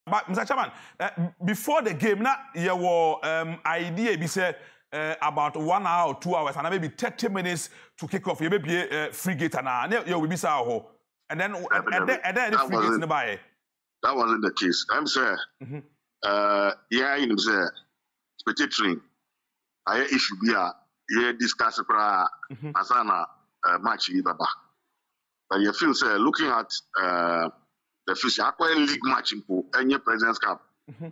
But Mr. Chairman, before the game, now your idea be say about 1 hour or 2 hours, and maybe 30 minutes to kick off. You may be a free gate and you will be so. And then any free gate in the buy. That wasn't the case. I'm saying, yeah, you know, say, spectating. I issue be a discuss asana match baba. But you feel say looking at the future league match in any President's Cup.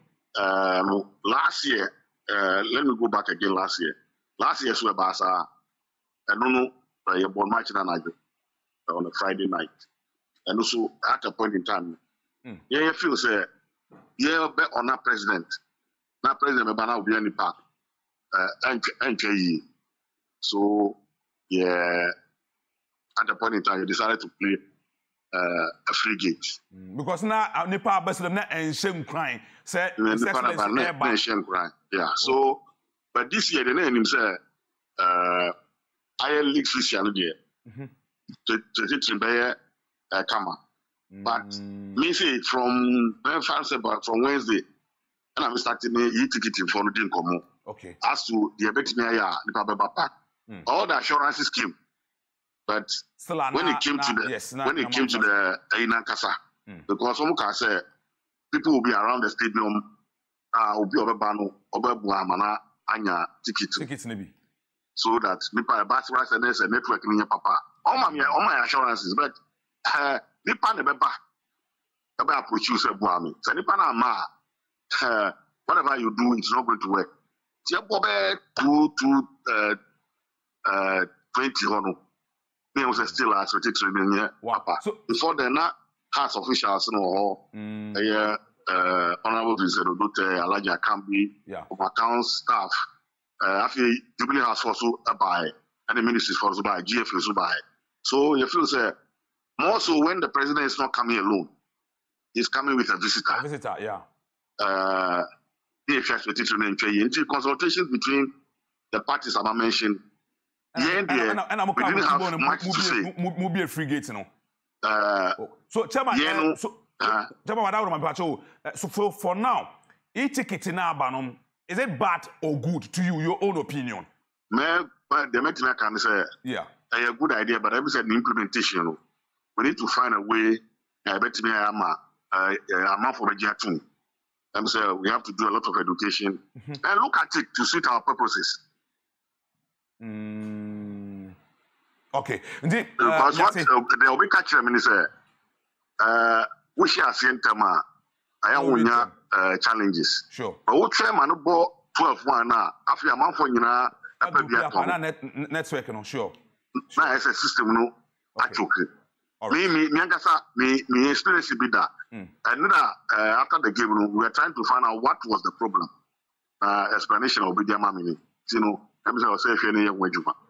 Last year, let me go back again. Last year, so Barca, I don't know, a born match on a Friday night, and also at a point in time, yeah, you feel say, yeah, bet on that president. Now president Mebana will be any part. NKE. So yeah, at the point in time, you decided to play a free gate. Because now Nepal best them and shame crying. Say yeah. So, but this year the name him say I league official there. To Kama. But me say from Wednesday, and I'm starting a ticket for the income. Okay. As to the ability all the assurances came, but when it came to the Inankasa, because some can say people will be around the stadium, will be over Bano, over Buamana, Anya tickets maybe, so that Nipa Bass and there's a network in your papa. All my assurances, but Nipa Nebeba, about produce a Buami. So Nipa Ma, whatever you do, it's not going to work. 20 hono. Me was still as a teacher in here. So before then, House officials no honorable visitor Dr. Alaja Kambi, of accounts staff, after Jubilee House also by and the ministries for also by GF also by. So you feel say more so when the president is not coming alone, he's coming with a visitor. A visitor, yeah. Into consultations between the parties I mentioned. And I'm going to have much to say. Move free gates, you know. So, Chairman, so for now, each ticket in our banum, is it bad or good to you? Your own opinion? The meeting can say, yeah, a good idea, but I said the implementation. We need to find a way. I bet me I'm a for a so we have to do a lot of education and look at it to suit our purposes. Okay. Because what the Obika Chairman is we share same time. I have challenges. Sure. But what Chairman bought 12 now after a month for you know network, no sure. Now it's a system no actually. Me experience be that. And then after the game, we were trying to find out what was the problem. Explanation of the mammy. You know, I'm saying,